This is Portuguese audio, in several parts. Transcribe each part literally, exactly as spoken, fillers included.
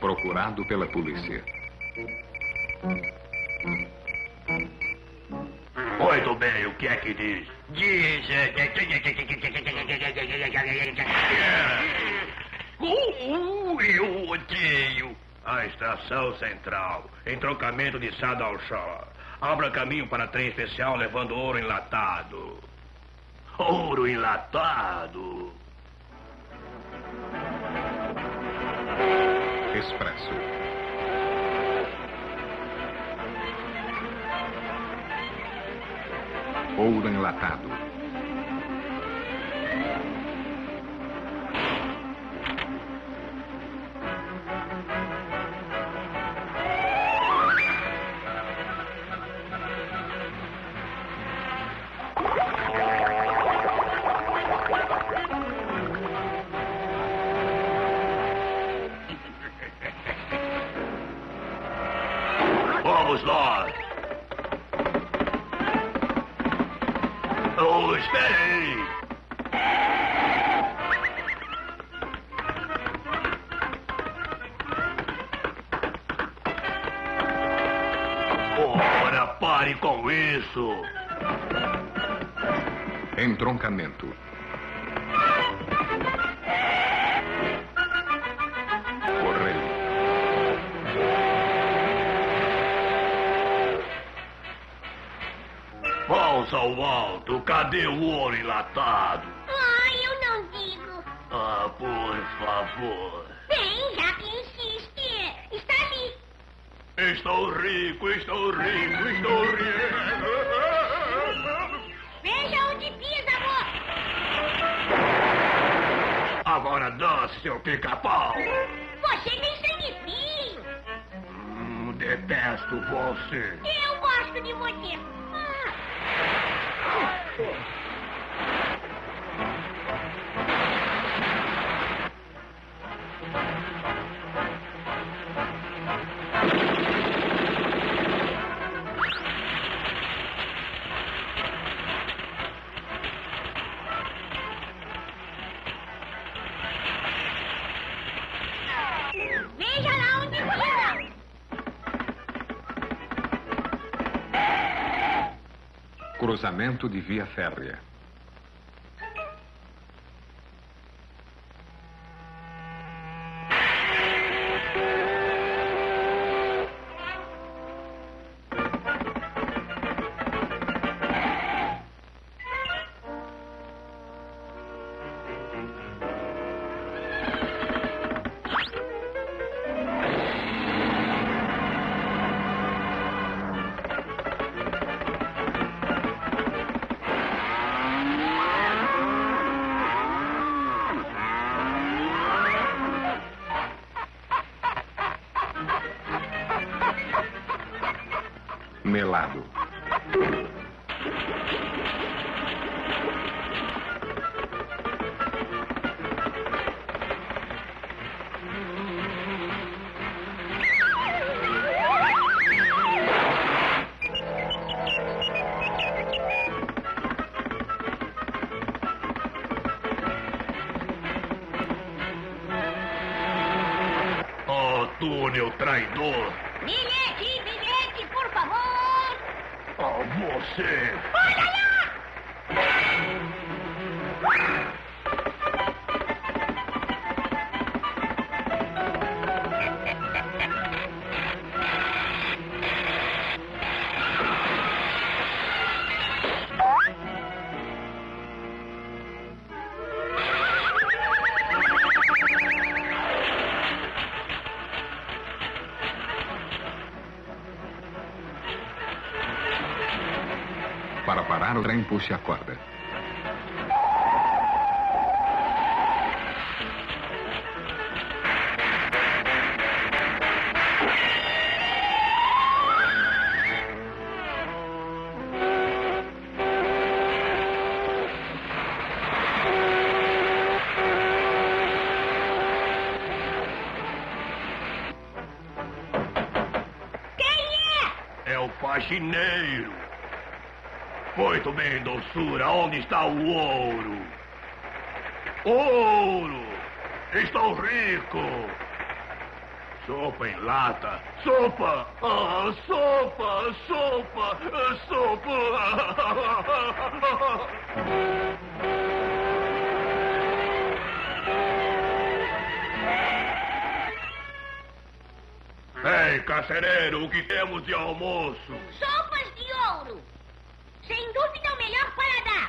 Procurado pela polícia. Muito bem, o que é que diz? Diz... Uh, eu odeio. A estação central. Entroncamento de Saddle Shore. Abra caminho para trem especial levando ouro enlatado. Ouro enlatado. Expresso. Ouro enlatado. Vamos lá. Oh, espere aí. Ora, pare com isso. Entroncamento. Correio. Falsa ao alto, cadê o ouro enlatado? Ah, eu não digo. Ah, por favor. Bem, já que insiste. Está ali. Estou rico, estou rico, estou rico. Veja onde pisa, amor. Agora dance, seu pica-pau. Você tem sangue frio. Hum, detesto você. Eu gosto de você. Veja lá onde pisa. Cruzamento de via férrea. Melado. Oh, túnel traidor. Bilhete, bilhete, por favor. Oh, você. Olha lá. Para parar o trem, puxe a corda. É o faxineiro. Muito bem, doçura. Onde está o ouro? Ouro! Estou rico! Sopa em lata. Sopa! Ah, sopa! Sopa! Sopa! Ei, carcereiro, o que temos de almoço? Sopas de ouro. Sem dúvida o melhor paladar.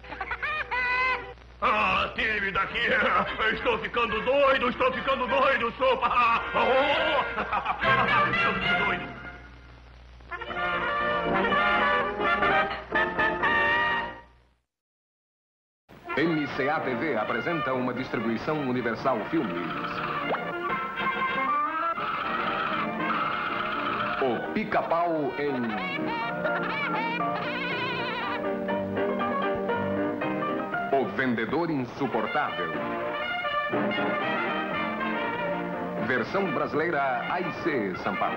Ah, tire-me daqui! Estou ficando doido, estou ficando doido, sopa! Ah, oh! Estou ficando doido. M C A T V apresenta uma distribuição Universal Filmes. O Pica-Pau em... O Vendedor Insuportável. Versão brasileira A I C São Paulo.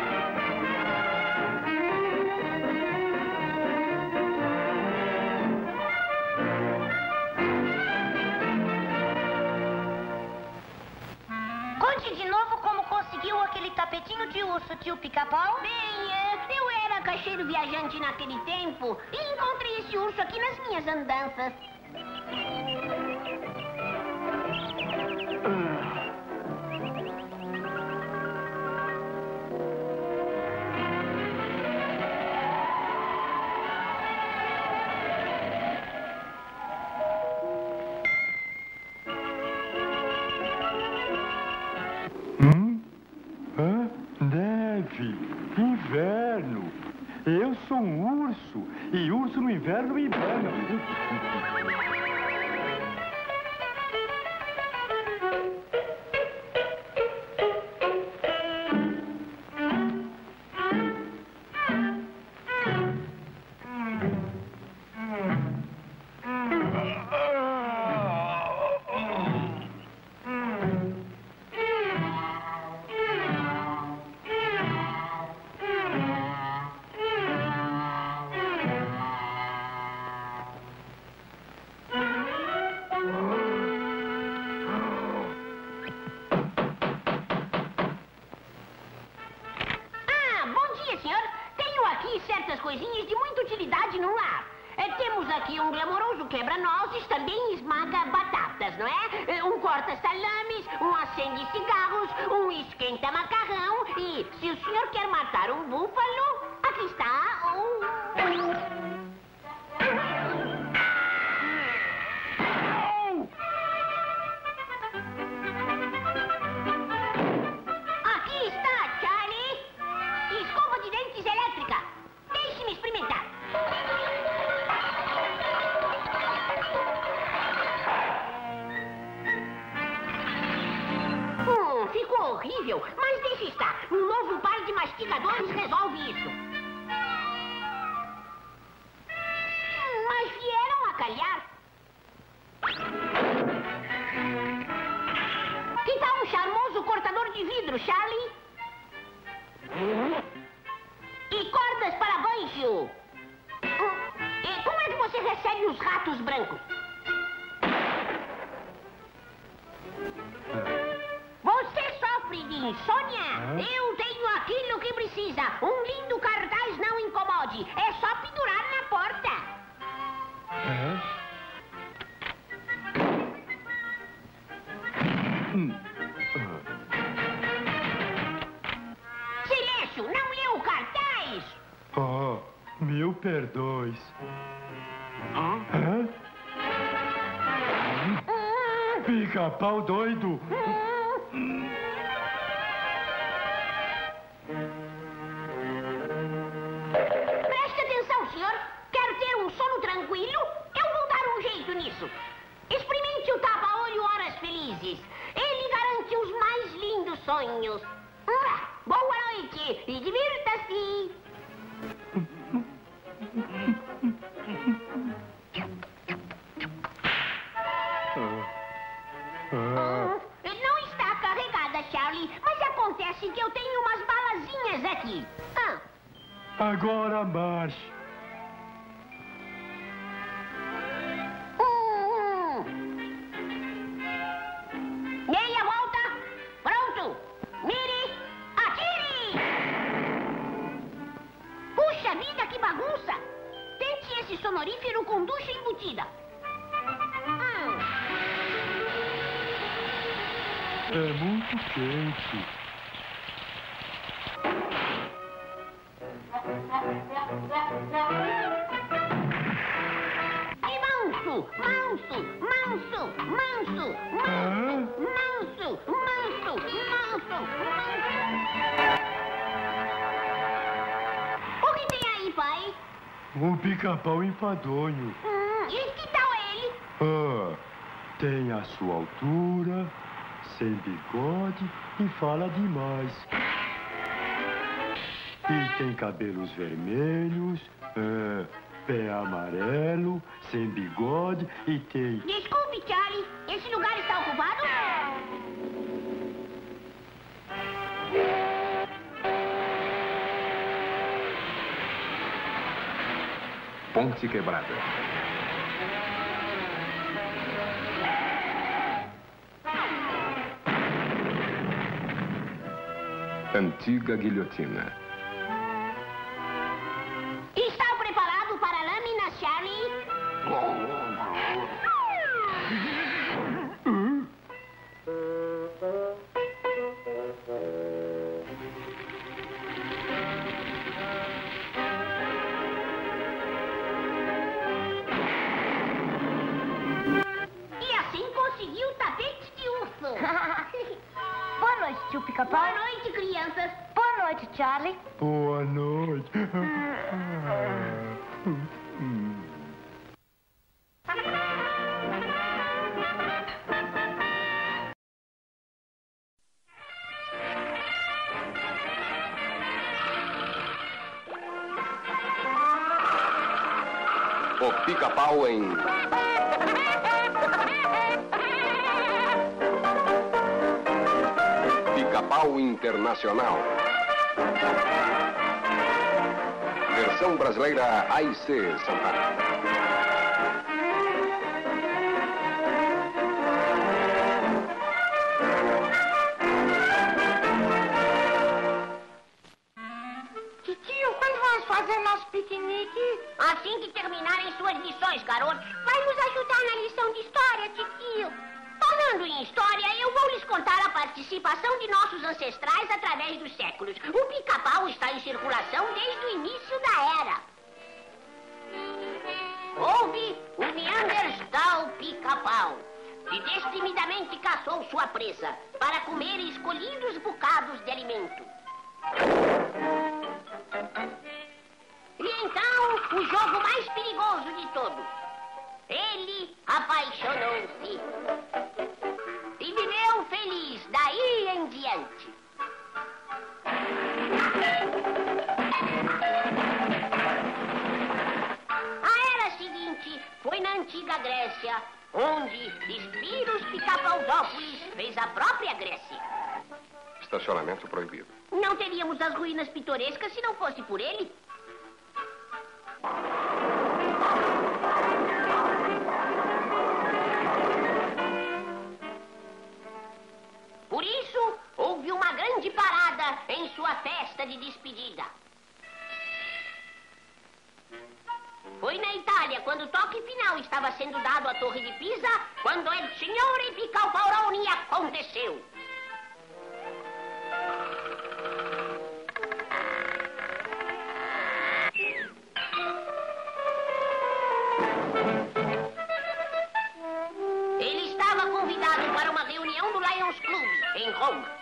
Conte de novo como conseguiu aquele tapetinho de urso, tio Pica-Pau. Bem, é, eu era caixeiro viajante naquele tempo e encontrei esse urso aqui nas minhas andanças. Hum? Hã? Neve. Inverno. Eu sou um urso. E urso no inverno inverno. Certas coisinhas de muita utilidade no lar. É, temos aqui um glamouroso quebra-nozes, também esmaga batatas, não é? É, um corta-salames, um acende cigarros, um esquenta-macarrão e, se o senhor quer matar um búfalo, aqui está o... Aqui está, Charlie. Escova de dentes elétrica. Deixe-me experimentar. Hum, ficou horrível, mas deixe estar. Um novo par de mastigadores resolve isso. Hum, mas vieram a calhar. Que tal um charmoso cortador de vidro, Charlie? E cordas para banjo. E como é que você recebe os ratos brancos? Você sofre de insônia? Eu tenho aquilo que precisa. Um lindo cartaz não incomode. É só pendurar na porta. É? Hum. Silêncio, não leu o cartaz. Oh, mil perdões. Hã? Hã? Hum, Pica-pau doido. hum. Preste atenção, senhor. Quer ter um sono tranquilo? Eu vou dar um jeito nisso. Experimente o tapa-olho Horas Felizes. Ele garante os mais lindos sonhos. Ah, boa noite e divirta-se. Ah, Hum, não está carregada, Charlie, mas acontece que eu tenho umas balazinhas aqui. Ah, agora marche. hum. Meia volta. Pronto. Mire. É muito quente. E manso, manso, manso, manso, manso, manso, manso, manso, manso. O que tem aí, pai? Um pica-pau enfadonho. Hum, e que tal ele? Ah, tem a sua altura, sem bigode e fala demais. E tem cabelos vermelhos, é, pé amarelo, sem bigode e tem... Desculpe, Charlie. Esse lugar está ocupado? Ponte quebrada. Antiga guilhotina. Está preparado para a lâmina, Charlie? E assim conseguiu o tapete de urso. Boa noite, tio Pica-Pau. Boa noite, crianças. Boa noite, Charlie. Boa noite. O pica-pau em... Pica-pau Internacional. Versão brasileira A I C Sampaio. Titio, quando vamos fazer nosso piquenique? Assim que terminarem suas lições, garotos. Vai nos ajudar na lição de história, titio. Falando em história, eu vou lhes contar a participação de nossos ancestrais através dos séculos. O pica-pau está em circulação desde o início da era. Houve o Neandertal pica-pau, que destemidamente caçou sua presa para comer escolhidos bocados de alimento. E então, o jogo mais perigoso de todos. Ele apaixonou-se e viveu feliz daí em diante. A era seguinte foi na antiga Grécia, onde Espiros Pica-Paudópolis fez a própria Grécia. Estacionamento proibido. Não teríamos as ruínas pitorescas se não fosse por ele. Por isso, houve uma grande parada em sua festa de despedida. Foi na Itália, quando o toque final estava sendo dado à Torre de Pisa, quando El Signore Pica-Pauroni aconteceu. Ele estava convidado para uma reunião do Lions Club, em Roma.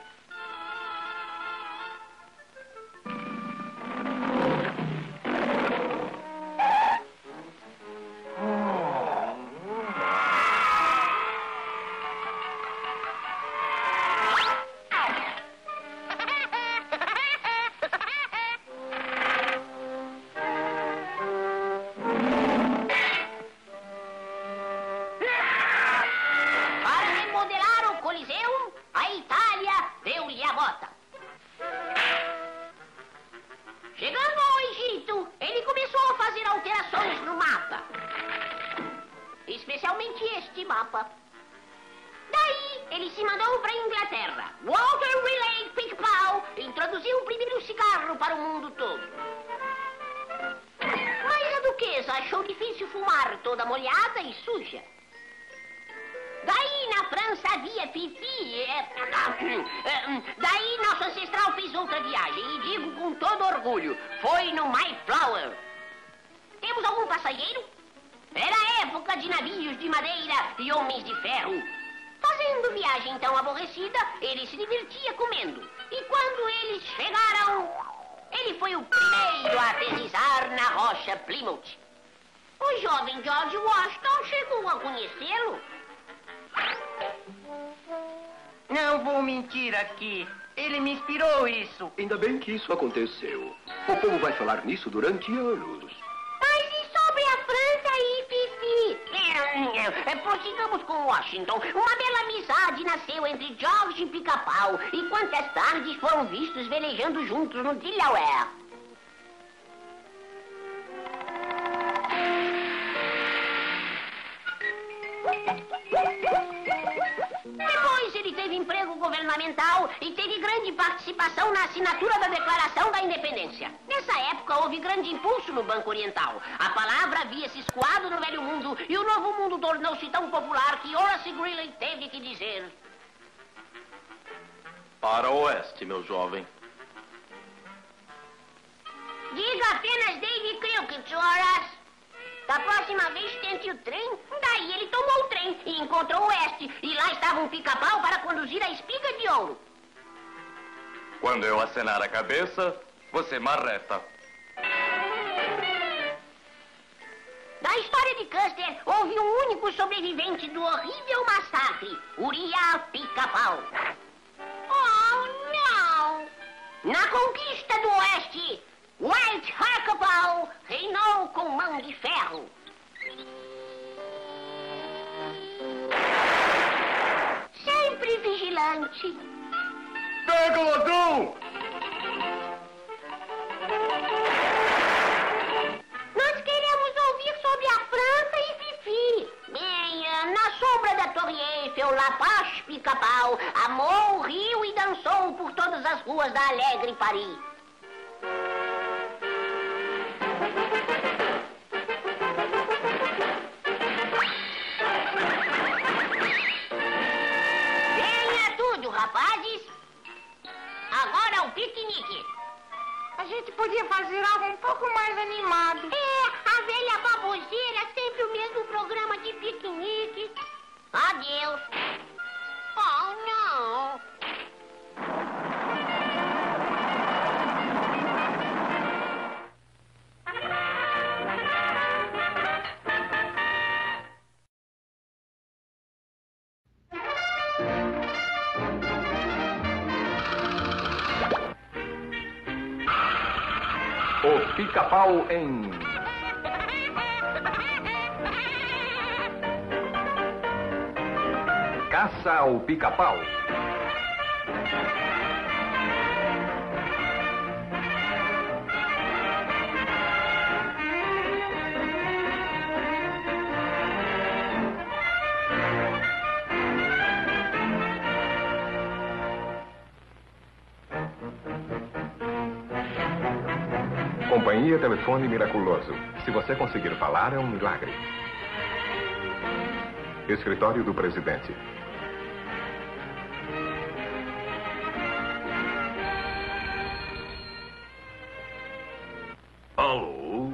Chegando ao Egito, ele começou a fazer alterações no mapa. Especialmente este mapa. Daí, ele se mandou para a Inglaterra. Walter Raleigh Pica-Pau introduziu o primeiro cigarro para o mundo todo. Mas a duquesa achou difícil fumar toda molhada e suja. Daí, na França havia Fifi. É, daí nosso ancestral fez outra viagem, e digo com todo orgulho, foi no Mayflower. Temos algum passageiro? Era a época de navios de madeira e homens de ferro. Fazendo viagem tão aborrecida, ele se divertia comendo. E quando eles chegaram, ele foi o primeiro a aterrissar na rocha Plymouth. O jovem George Washington chegou a conhecê-lo. Não vou mentir aqui. Ele me inspirou isso. Ainda bem que isso aconteceu. O povo vai falar nisso durante anos. Mas e sobre a França e Fifi? É, prossigamos com Washington. Uma bela amizade nasceu entre George e Pica-Pau. E quantas tardes foram vistos velejando juntos no Delaware. Depois ele teve emprego governamental e teve grande participação na assinatura da Declaração da Independência. Nessa época houve grande impulso no Banco Oriental. A palavra havia se escoado no Velho Mundo e o Novo Mundo tornou-se tão popular que Horace Greeley teve que dizer: para o oeste, meu jovem. Diga apenas Davy Crockett, Horace. Da próxima vez tente o trem. Daí ele tomou o trem e encontrou o oeste. E lá estava um pica-pau para conduzir a espiga de ouro. Quando eu acenar a cabeça, você marreta. Da história de Custer, houve um único sobrevivente do horrível massacre. Uriah Pica-Pau. Oh, não! Na conquista do oeste, White Harkapau reinou com mão de ferro. Sempre vigilante. Pega o ladrão! Nós queremos ouvir sobre a França e Fifi. Bem, na sombra da Torre Eiffel, Lapache Pica-Pau amou, riu e dançou por todas as ruas da alegre Paris. Rapazes, agora o piquenique. A gente podia fazer algo um pouco mais animado. É, a velha baboseira, sempre o mesmo programa de piquenique. Adeus. Oh, não. O Pica-Pau em... Caça ao Pica-Pau. Companhia Telefone Miraculoso. Se você conseguir falar, é um milagre. Escritório do Presidente. Alô?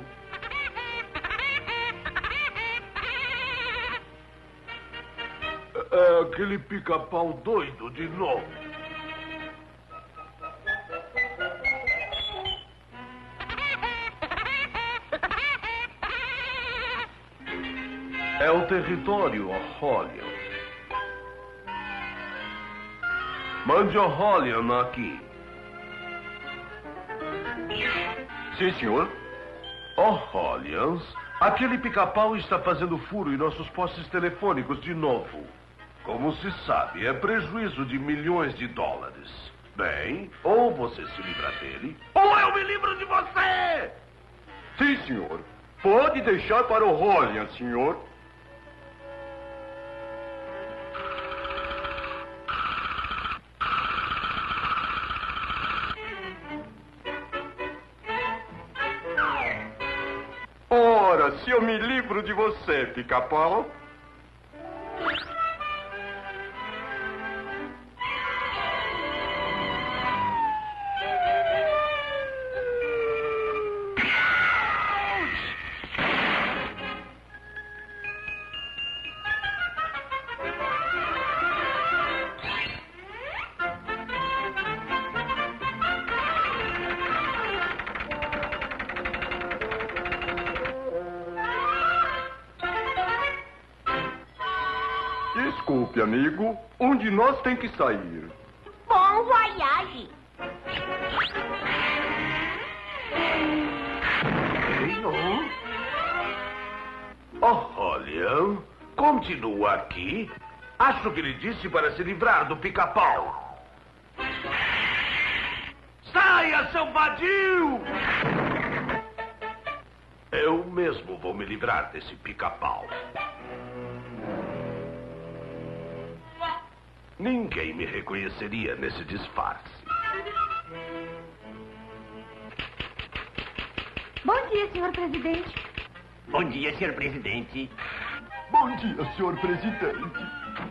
É aquele pica-pau doido de novo. É o território Oholian. Mande Oholian aqui. Sim, senhor. Oholians, aquele pica-pau está fazendo furo em nossos postes telefônicos de novo. Como se sabe, é prejuízo de milhões de dólares. Bem, ou você se livra dele, ou eu me livro de você! Sim, senhor. Pode deixar para o Oholian, senhor. Ora, se eu me livro de você, pica-pau. desculpe, amigo. Um de nós tem que sair. Bom voyage. Oh, olha, continua aqui. Acho que ele disse para se livrar do pica-pau. Saia, seu vadio! Eu mesmo vou me livrar desse pica-pau. Ninguém me reconheceria nesse disfarce. Bom dia, senhor presidente. Bom dia, senhor presidente. Bom dia, senhor presidente.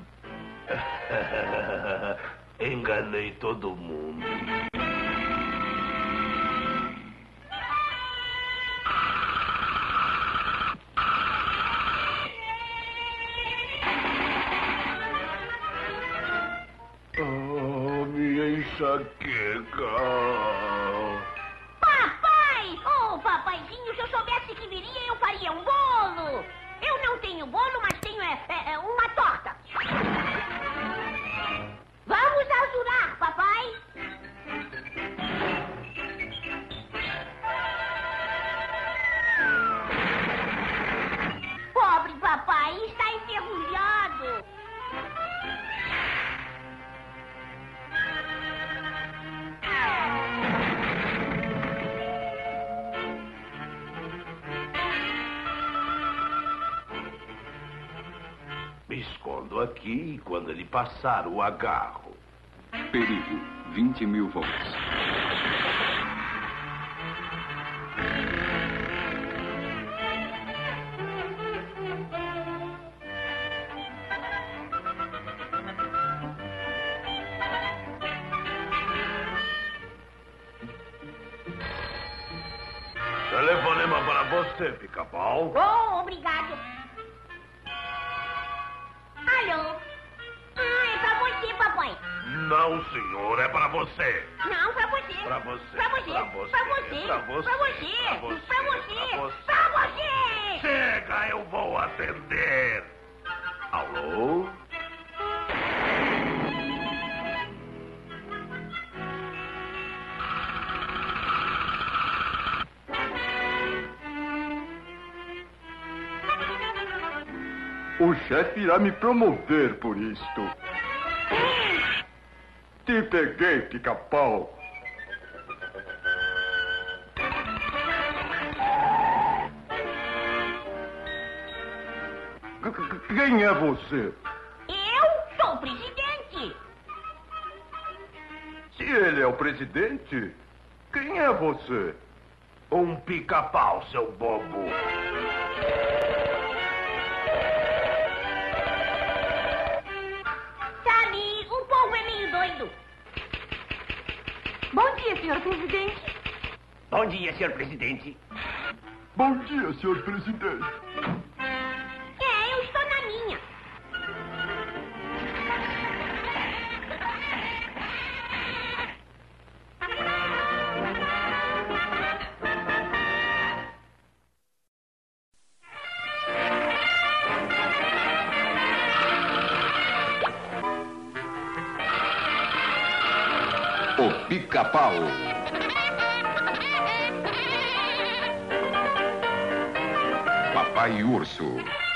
Enganei todo mundo. Oh, minha enxaqueca. Papai! Oh, papaizinho, se eu soubesse que viria, eu faria um bolo. Eu não tenho bolo, mas tenho é, é, é, uma torta. Vamos azurar, papai. Pobre papai, está enferrujado. Me escondo aqui e quando ele passar, o agarro. Perigo, vinte mil volts. Telefonema para você, pica-pau. Oh, obrigado. Alô? Ah, é pra você, papai. Não, senhor, é para você. Não, pra você. Pra você. Pra você. Pra você. Pra você. Pra você. Pra você. Pra você. Pra você. Pra você. Pra você. Chega, eu vou atender. Alô? O chefe irá me promover por isto. Te peguei, pica-pau. Quem é você? Eu sou o presidente. Se ele é o presidente, quem é você? Um pica-pau, seu bobo. Sabe, o povo é meio doido. Bom dia, senhor presidente. Bom dia, senhor presidente. Bom dia, senhor presidente. É, eu estou na minha. O Pica-Pau. Papai Urso.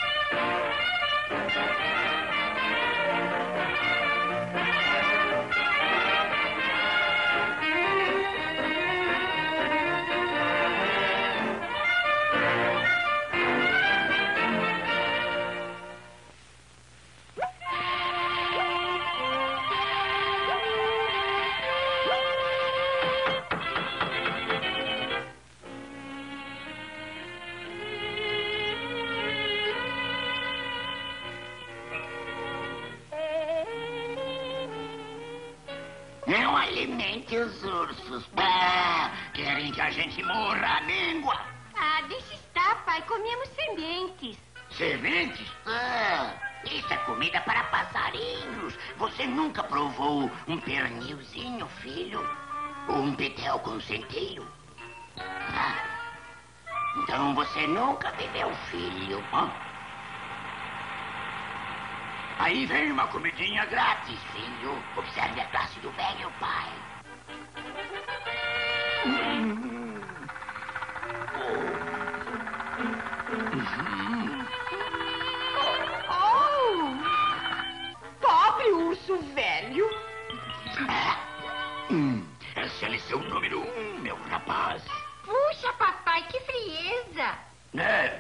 Não alimente os ursos. Ah, querem que a gente morra a língua. Ah, deixa estar, pai. Comemos sementes. Sementes? Ah, isso é comida para passarinhos. Você nunca provou um pernilzinho, filho? Ou um betel com centeio? Ah, então você nunca viveu, filho. Hã? Aí vem uma comidinha grátis, filho. Observe a classe do velho pai. Hum. Oh! Pobre urso velho. Ah, hum, essa é a lição número um, meu rapaz. Puxa, papai, que frieza. É.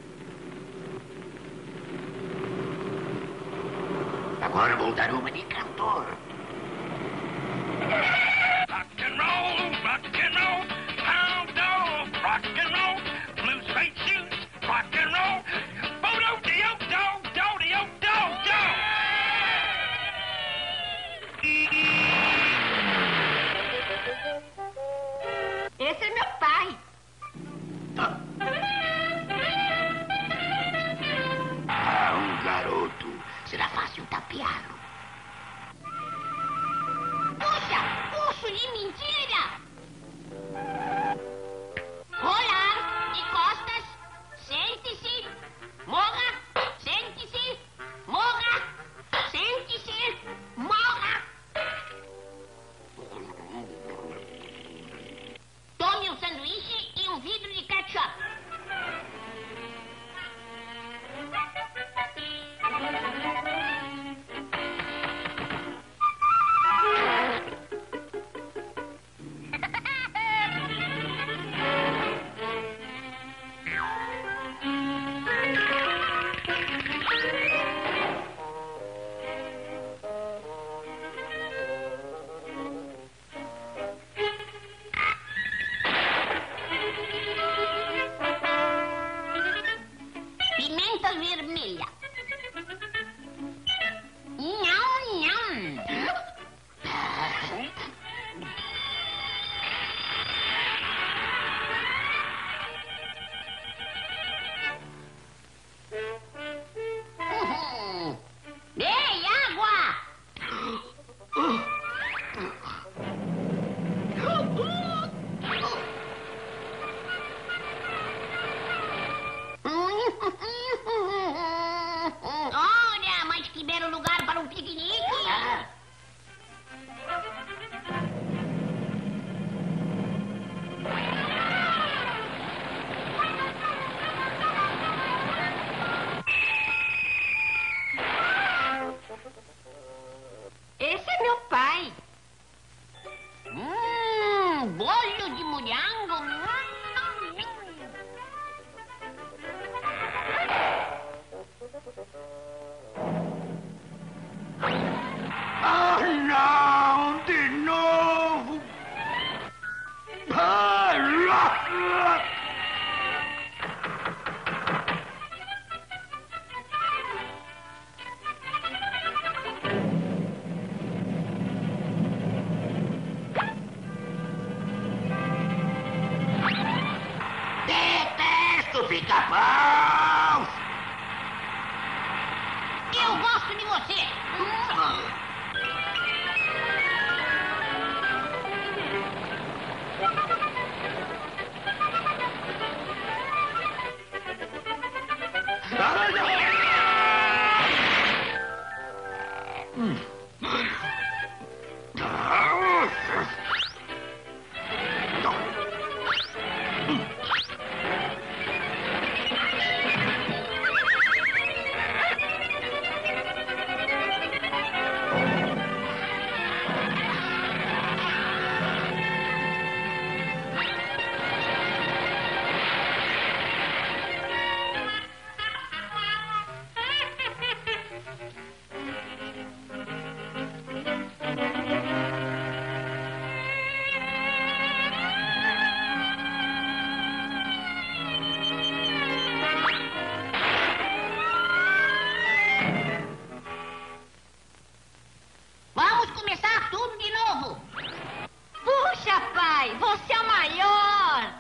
Agora vou dar uma de cantor. Rock and roll, rock and roll, pound dog, rock and roll, blue suede shoes, rock and roll, bodo dio do do dio do do. Esse é meu pai. Ah, um garoto. Será fácil tapeá-lo. Puxa, urso de mentira! Rolar, de costas, sente-se, morra, sente-se, morra, sente-se, morra. Tome um sanduíche e um vidro de ketchup. Pimenta vermelha. Nham, nham. Uhum. Ei, água! Olha, mas que belo lugar para um piquenique. Ah. Esse é meu pai. Hum, bolho de morango. Ah, não! De novo! Ah, lá, lá. Detesto pica-pau! Eu gosto de você. Vamos começar tudo de novo. Puxa, pai, você é o maior.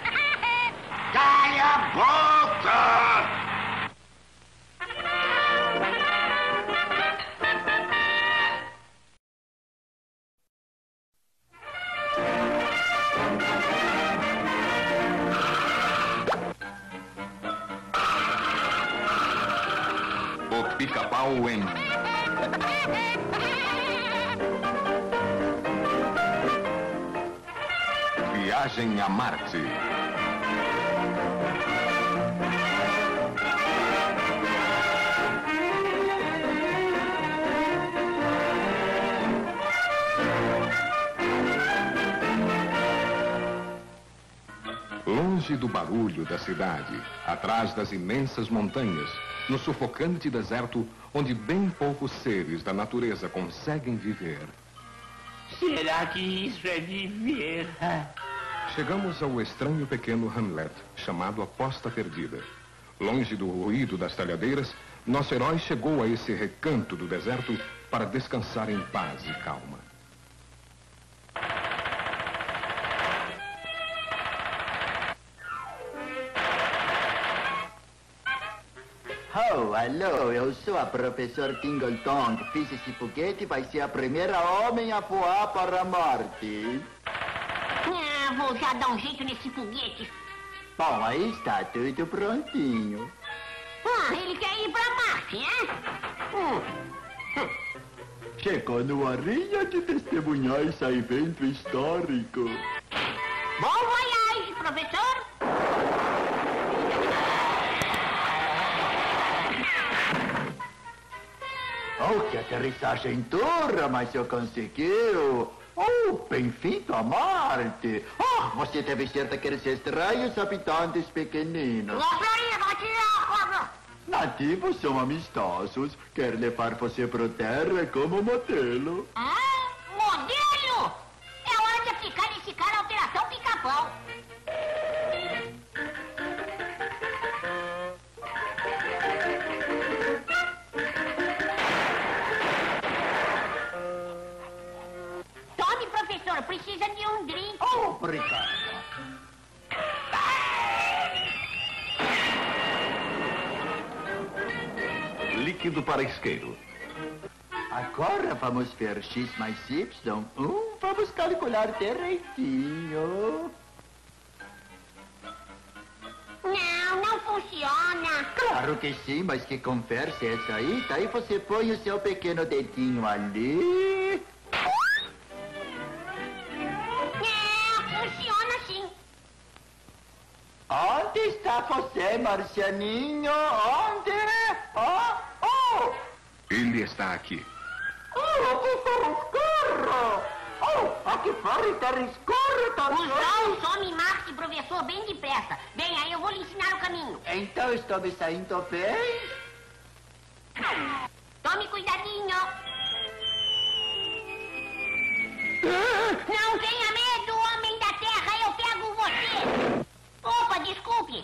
Cala a boca! Pica-Pau em... Viagem a Marte. Longe do barulho da cidade, atrás das imensas montanhas, no sufocante deserto, onde bem poucos seres da natureza conseguem viver. Será que isso é viver? Chegamos ao estranho pequeno Hamlet, chamado Aposta Perdida. Longe do ruído das talhadeiras, nosso herói chegou a esse recanto do deserto para descansar em paz e calma. Oh, alô, eu sou a professor Tingletong. Fiz esse foguete, vai ser a primeira homem a voar para Marte. Ah, vou já dar um jeito nesse foguete. Bom, aí está tudo prontinho. Ah, ele quer ir para Marte, né? Hum. Chegou no horinha de testemunhar esse evento histórico. Bom voyage, professor. Oh, que aterrissagem dura, mas eu consegui. Oh, bem-vindo a Marte. Oh, você deve ser daqueles estranhos habitantes pequeninos. Nativos são amistosos. Quer levar você para terra como modelo. Ah, modelo? É hora de aplicar nesse cara a Operação Pica-Pau. Tome, professor, precisa de um drink. Oh, obrigado. Líquido para isqueiro. Agora vamos ver X mais Y. Hum, vamos calcular direitinho. Não, não funciona. Claro que sim, mas que conversa é essa aí? Daí você põe o seu pequeno dedinho ali. Não, funciona sim. Onde está você, marcianinho? Onde? Oh, oh! Ele está aqui. Oh, aqui está escuro! Oh, aqui fora está escuro também! O sol some Marte, professor, bem depressa. Bem, aí eu vou lhe ensinar o caminho. Então estou me saindo bem? Tome cuidadinho. Não tenha medo, homem da terra, eu pego você. Opa, desculpe.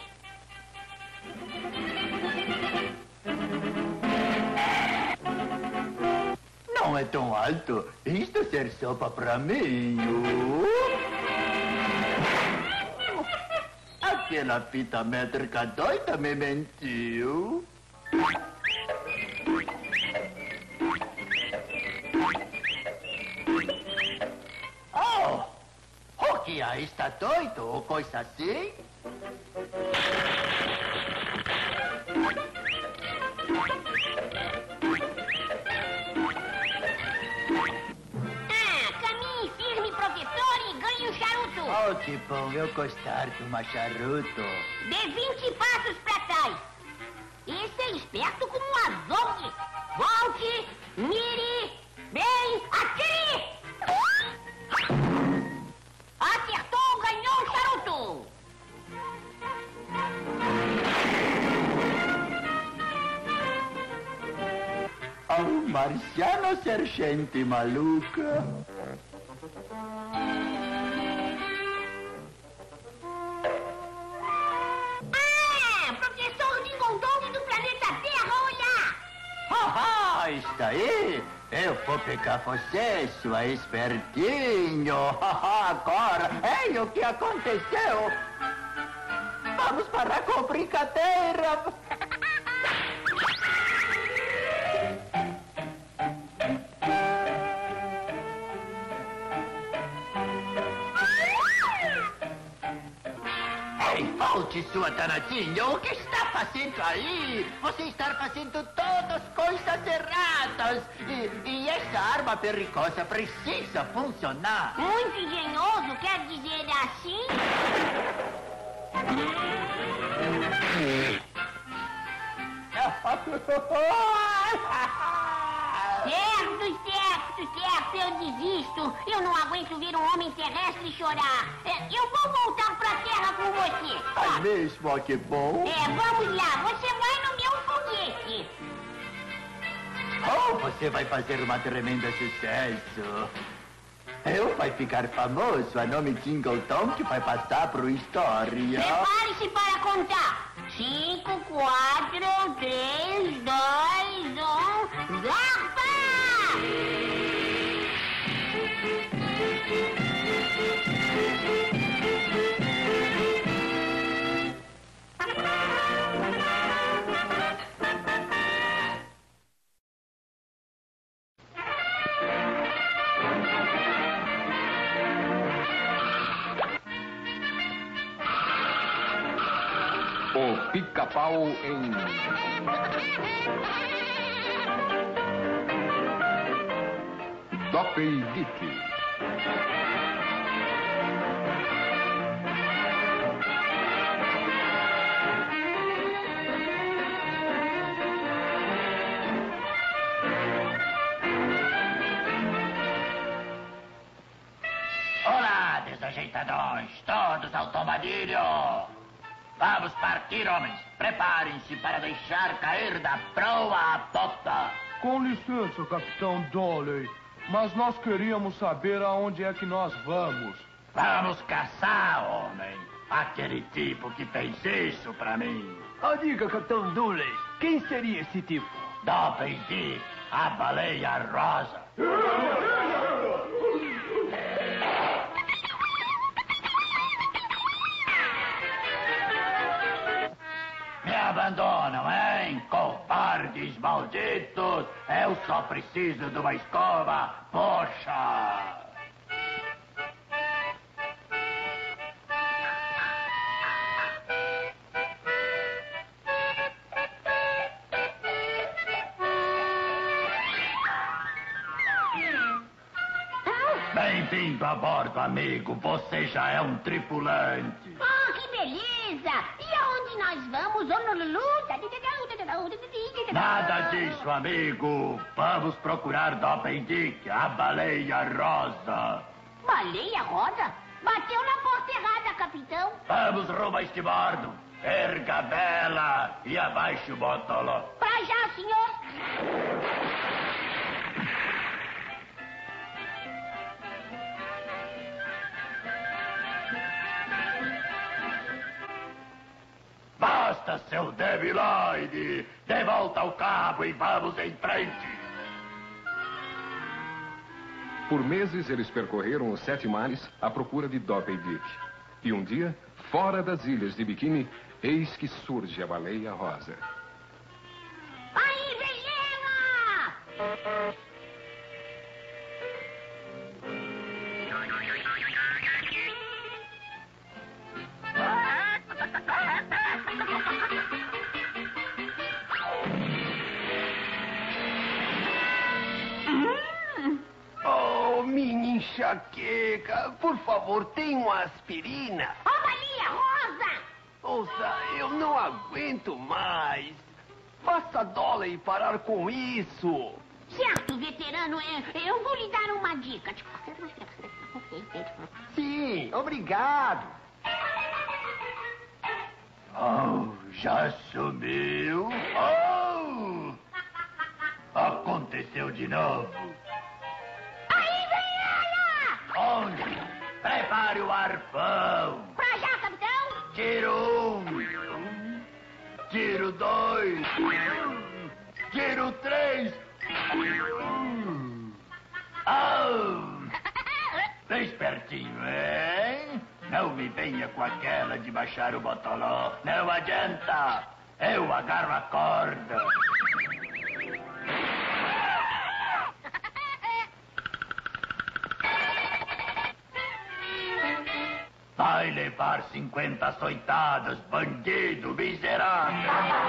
Não é tão alto. Isto ser sopa para mim. Aquela fita métrica doida me mentiu. Oh! O que aí está doido ou coisa assim? Oh, que bom eu gostar de uma charuto. Dê vinte passos pra trás. Esse é esperto como um azougue. Volte, mire, bem, atire! Acertou, ganhou o charuto. Oh, marciano ser gente maluca. Ah, está aí. Eu vou pegar você, sua espertinho. Agora, ei, o que aconteceu? Vamos parar com brincadeira. Ei, volte, sua danadinha. O que está fazendo? fazendo aí? Você está fazendo todas coisas erradas. E, e essa arma perigosa precisa funcionar. Muito engenhoso, quer dizer assim? Certo, certo, certo, eu desisto. Eu não aguento ver um homem terrestre chorar. É, Eu vou voltar pra terra com você. É mesmo, que bom. É, vamos lá, você vai no meu foguete. Oh, você vai fazer uma tremenda sucesso. Eu vai ficar famoso, a nome Jingle Tom, que vai passar pro história. Prepare-se para contar. Cinco, quatro, três, dois, um... Zarpa! O Pica-Pau em... Dopey Dick. Olá, desajeitadões, todos ao tomadilho. Vamos partir, homens. Preparem-se para deixar cair da proa a popa. Com licença, Capitão Dolly, mas nós queríamos saber aonde é que nós vamos. Vamos caçar, homem. Aquele tipo que fez isso pra mim. Oh, diga, Capitão Dolly, quem seria esse tipo? Dopey Dick, a baleia rosa. Me abandonam, hein? Covardes malditos! Eu só preciso de uma escova! Poxa! Bem-vindo a bordo, amigo. Você já é um tripulante. Oh, que beleza! E aonde nós vamos, Honolulu? Nada disso, amigo. Vamos procurar Dopey Dick, a baleia rosa. Baleia rosa? Bateu na porta errada, capitão. Vamos rumo a este bordo. Erga a vela e abaixe o botoló. Pra já, senhor. Basta, seu debiloide! Dê volta ao cabo e vamos em frente! Por meses eles percorreram os sete mares à procura de Dopey Dick. E um dia, fora das ilhas de Bikini, eis que surge a baleia rosa. Aí, vem ela! Oh, minha enxaqueca. Por favor, tem uma aspirina. Ó, oh, baleia rosa! Ouça, eu não aguento mais. Faça Dolly parar com isso. Certo, veterano, eu, eu vou lhe dar uma dica. Sim, obrigado. Oh, já sumiu? Oh! Aconteceu de novo. Aí vem ela! Onde? Prepare o arpão. Pra já, capitão. Tiro um. Tiro dois. Tiro três. Oh! Bem espertinho, hein? Não me venha com aquela de baixar o botoló. Não adianta. Eu agarro a corda. vai levar cinquenta açoitadas, bandido miserável.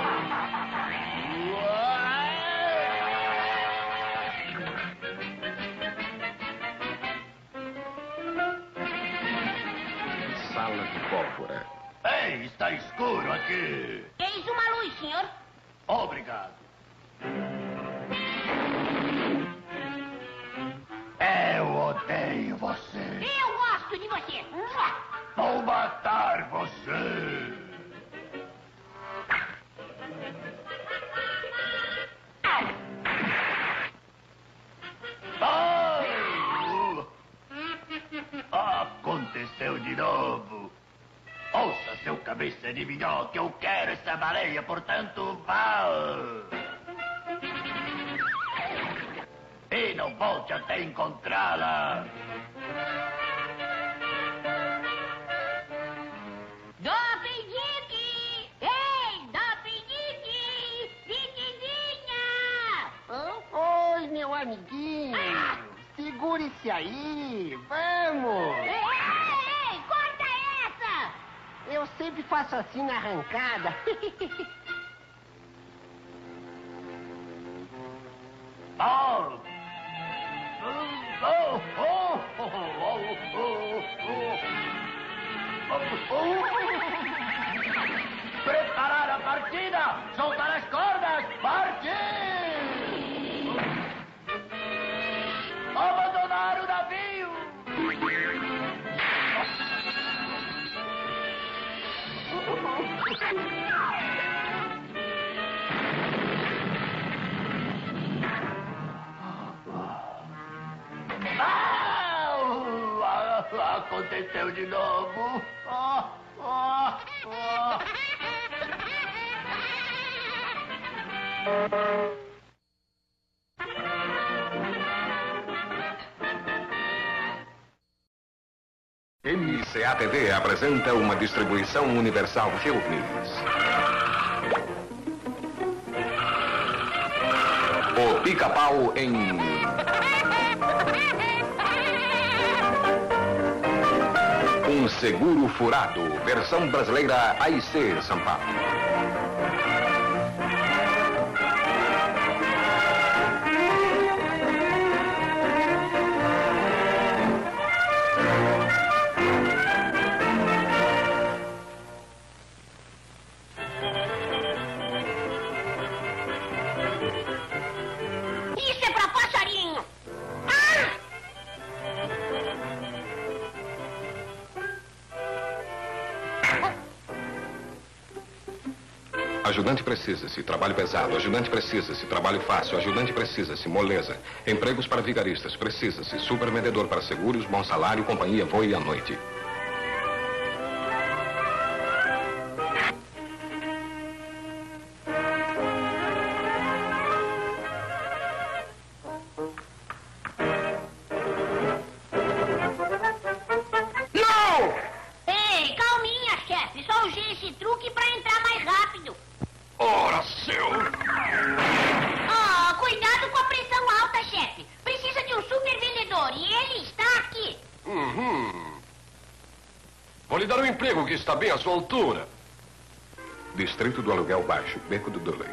Sala de pólvora. Ei, está escuro aqui. Eis uma luz, senhor. Obrigado. Eu odeio você. Eu gosto de você. Vou matar você. Oh! Aconteceu de novo. Ouça, seu cabeça de minhoca, eu quero essa baleia, portanto, vá. E não volte até encontrá-la. Dopey Dick! Ei, Dopey Dick! Dickzinha! Oh, oi, meu amiguinho. Ah! Segure-se aí. Vamos. Ei, ei, ei, corta essa! Eu sempre faço assim na arrancada. Oh! Oh, oh, oh, oh, oh, oh, oh. Preparar a partida! Soltar as cordas! Partir! Abandonar o navio! Ah, aconteceu de novo. Oh, oh, oh. M C A T V apresenta uma distribuição universal Filmes. O Pica-Pau em... Um Seguro Furado, versão brasileira A I C São Paulo. Isso é pra passarinho! Ah! Ajudante precisa-se, trabalho pesado. Ajudante precisa-se, trabalho fácil. Ajudante precisa-se, moleza. Empregos para vigaristas, precisa-se. Supervendedor para seguros, bom salário, companhia voe à noite. Não! Ei, calminha, chefe. Só usei esse truque pra entrar mais rápido. Ora, seu... Oh, cuidado com a pressão alta, chefe. Precisa de um super vendedor e ele está aqui. Uhum. Vou lhe dar um emprego que está bem à sua altura. Distrito do Aluguel Baixo, Beco do Dudley.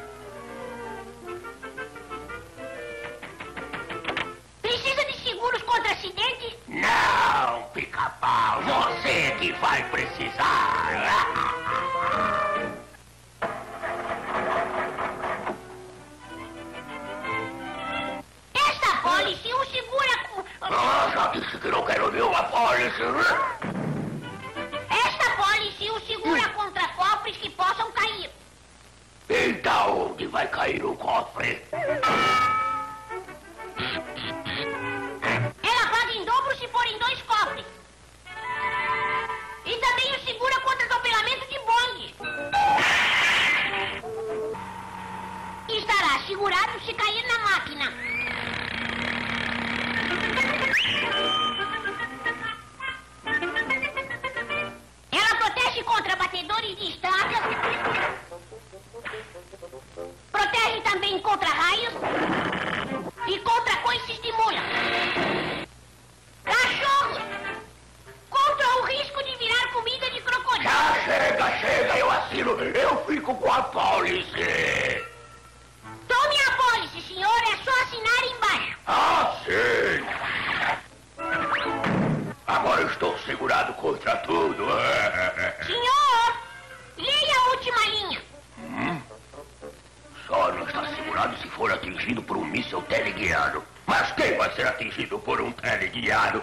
Precisa de seguros contra acidentes? Não, Pica-Pau, você que vai precisar. Esta pólice o segura com... Ah, já disse que não quero ver uma pólice. Esta pólice o segura contra cofres que possam cair. Então, onde vai cair o cofre? Ela paga em dobro se for em dois cofres. E também o segura contra atropelamento de bonde. Estará segurado se cair na máquina. Ela protege contra batedores de estradas. Protege também contra raios. ilustra tudo. Senhor, leia a última linha. Hum? Só não está segurado se for atingido por um míssil teleguiado. Mas quem vai ser atingido por um teleguiado?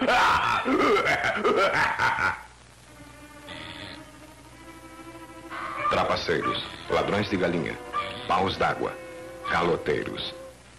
Trapaceiros, ladrões de galinha, paus d'água, caloteiros.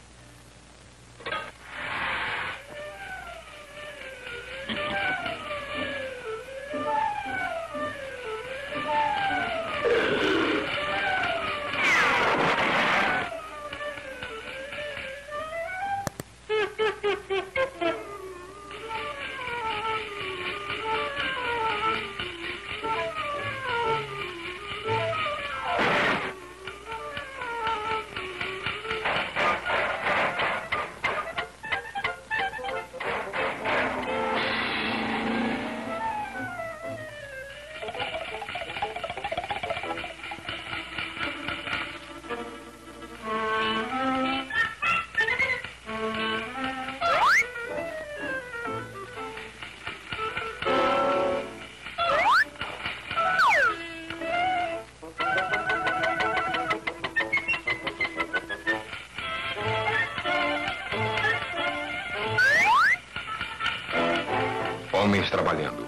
Homens trabalhando.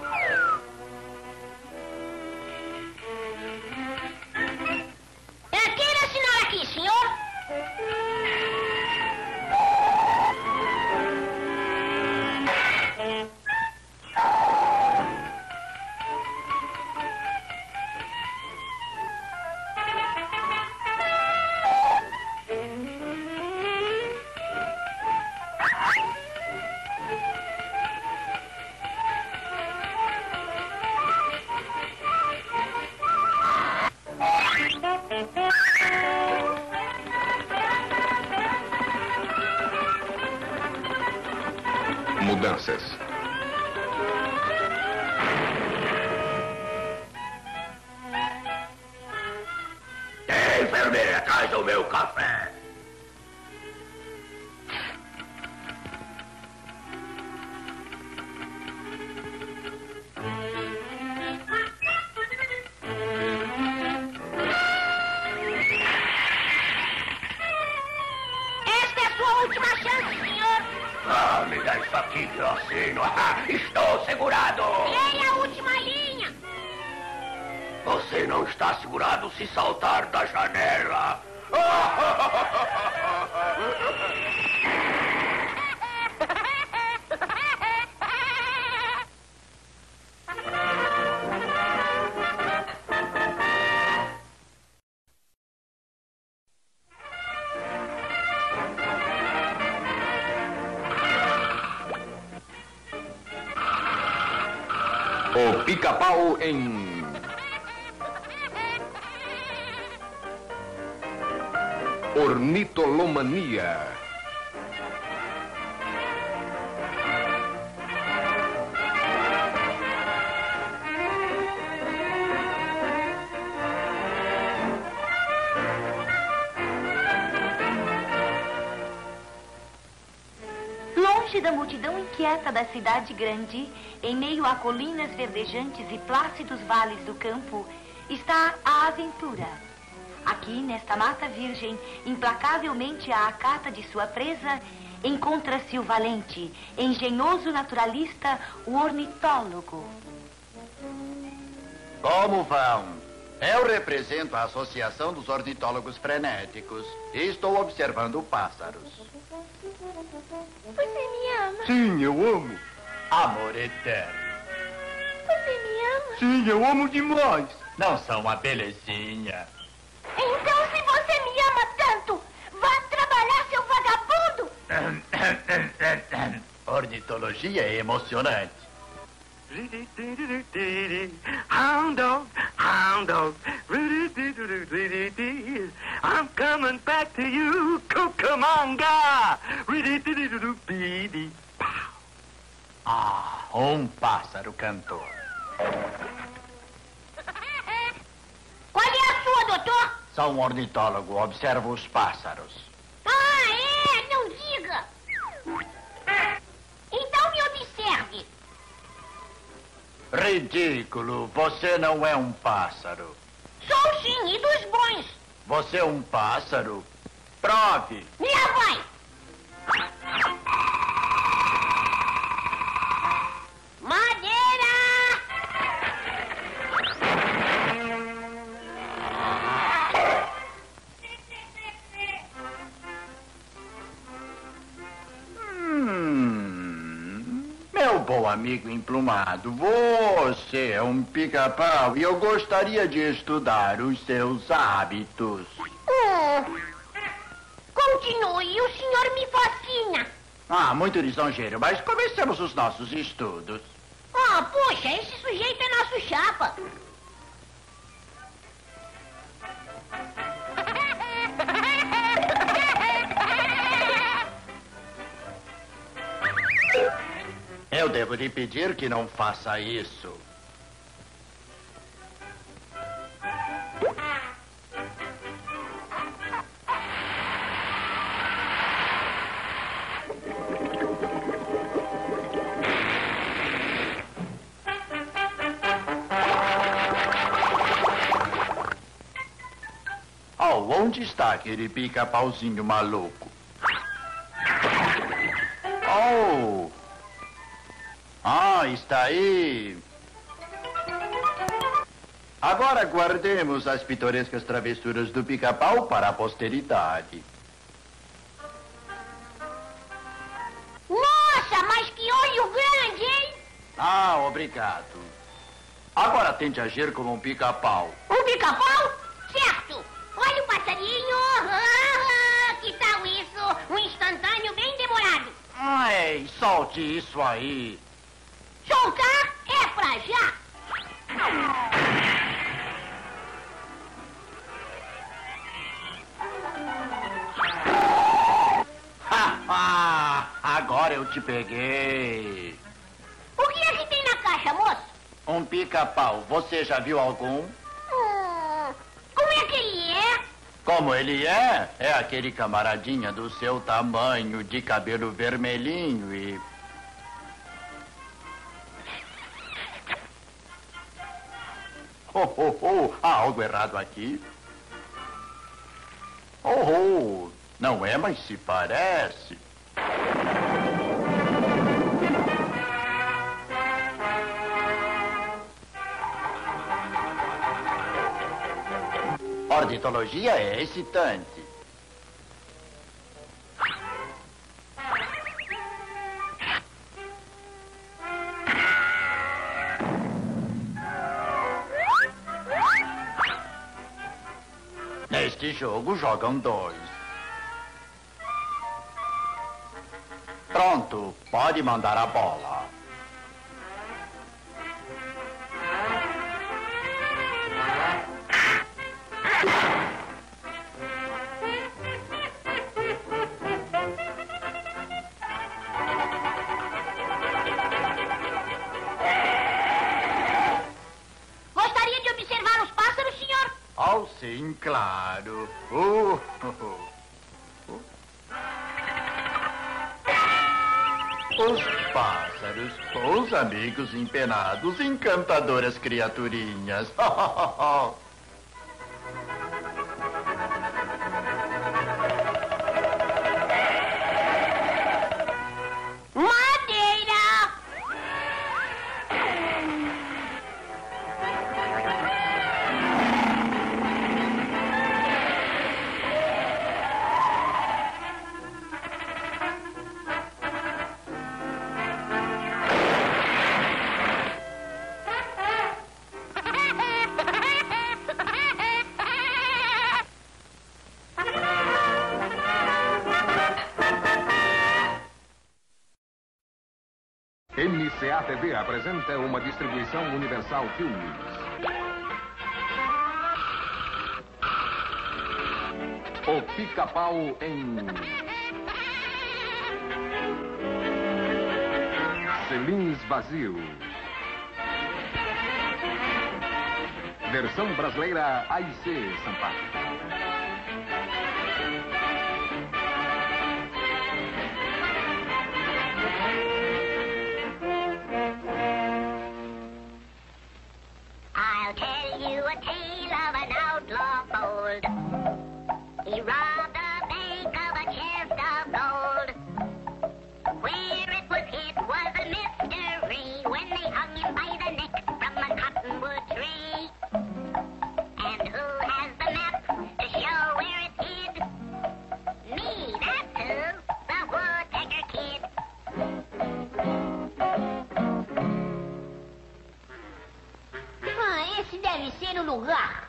É, queira assinar aqui, senhor. Mudanças. Ei, enfermeira, traz o meu café. Esta é a sua última chance, senhor. Ah, me dá isso aqui que eu assino. Ah, estou segurado. Leia a última linha. Você não está segurado se saltar da janela. O Pica-Pau em... Ornitolomania. Longe da multidão inquieta da cidade grande, em meio a colinas verdejantes e plácidos vales do campo, está a aventura. Aqui, nesta mata virgem, implacavelmente à acata de sua presa, encontra-se o valente, engenhoso naturalista, o ornitólogo. Como vão? Eu represento a Associação dos Ornitólogos Frenéticos e estou observando pássaros. Você me ama? Sim, eu amo. Amor eterno. Você me ama? Sim, eu amo demais. Não são uma belezinha. Então, se você me ama tanto, vá trabalhar, seu vagabundo! Ornitologia é emocionante. Hound dog, hound dog. I'm coming back to you, Cucamonga. Ah, um pássaro cantor. Qual é a sua, doutor? Sou um ornitólogo, observo os pássaros. Ah, é? Não diga. Então me observe. Ridículo. Você não é um pássaro. Sou sim, e dos bons. Você é um pássaro? Prove. Lá vai. Madeira! Hum, meu bom amigo emplumado, você é um pica-pau e eu gostaria de estudar os seus hábitos. Hum. Continue, o senhor me fascina. Ah, muito lisonjeiro, mas comecemos os nossos estudos. Ah, poxa, esse sujeito é nosso chapa. Eu devo lhe pedir que não faça isso. Oh, onde está aquele pica-pauzinho maluco? Oh! Ah, está aí. Agora guardemos as pitorescas travessuras do pica-pau para a posteridade. Nossa, mas que olho grande, hein? Ah, obrigado. Agora tente agir como um pica-pau. Um pica-pau? Certo. Olha o passarinho. Ah, que tal isso? Um instantâneo bem demorado. Ei, solte isso aí. Soltar é pra já. Ah, agora eu te peguei. O que é que tem na caixa, moço? Um pica-pau. Você já viu algum? Hum, como é que ele é? Como ele é? É aquele camaradinha do seu tamanho, de cabelo vermelhinho e... Oh, oh, oh, há algo errado aqui? Oh, oh, não é, mas se parece. Ornitologia é excitante. Neste jogo jogam dois. Pronto, pode mandar a bola. Gostaria de observar os pássaros, senhor? Oh, sim, claro. Uh, uh, uh. Os pássaros, os amigos empenados, encantadoras criaturinhas. M C A T V apresenta uma distribuição Universal Filmes. O Pica-Pau em... Celins Vazio. Versão brasileira A I C Sampaio. lugar.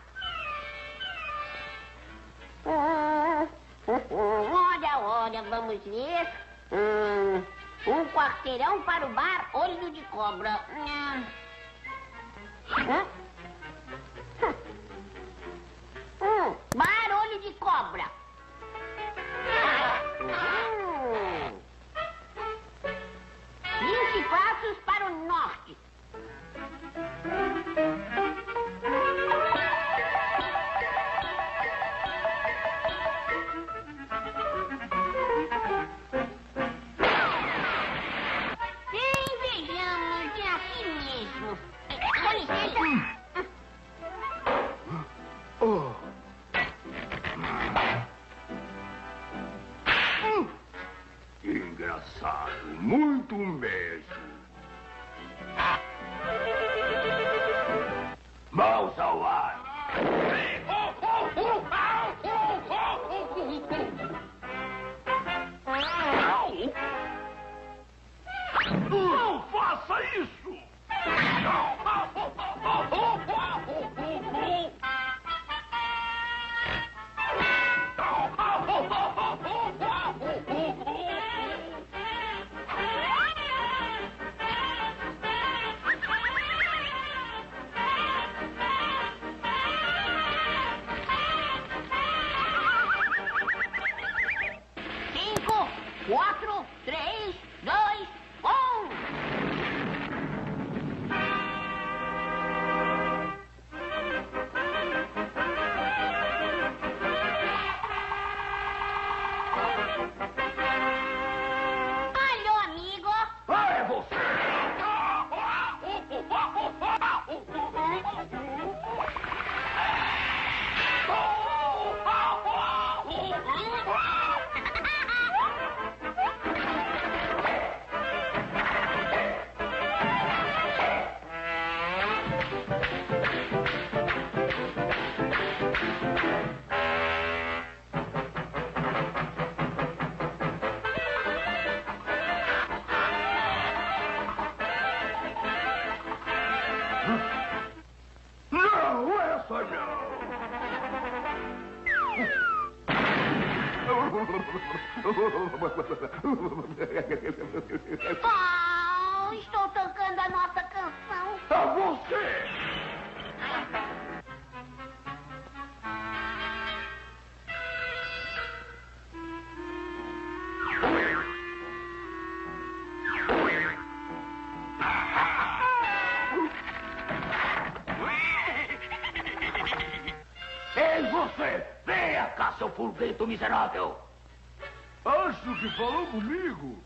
Hum, olha, olha, vamos ver. Hum, um quarteirão para o bar Olho de Cobra. Hum. Hum? Hum, bar Olho de Cobra. Hum. vinte passos para o norte. Bem, vejamos, é aqui mesmo. Com licença. Oh. Hum. Engraçado, muito mesmo. Mãos ao ar. Não faça isso! Cinco, quatro, três, dois, um. Alô, amigo. É você! Não, essa não! Oh, estou tocando a nossa canção. A você! Ei, você! Venha cá, seu furguento miserável! Acho que falou comigo.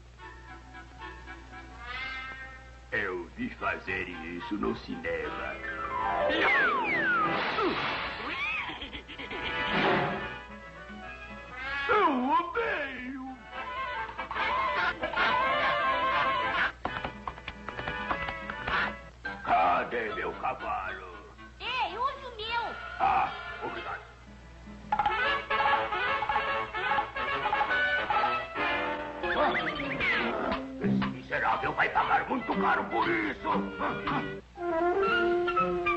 Eu vi fazer isso no cinema. Eu odeio! Cadê meu cavalo? Ei, use o meu. Ah, obrigado. Esse miserável vai pagar muito caro por isso!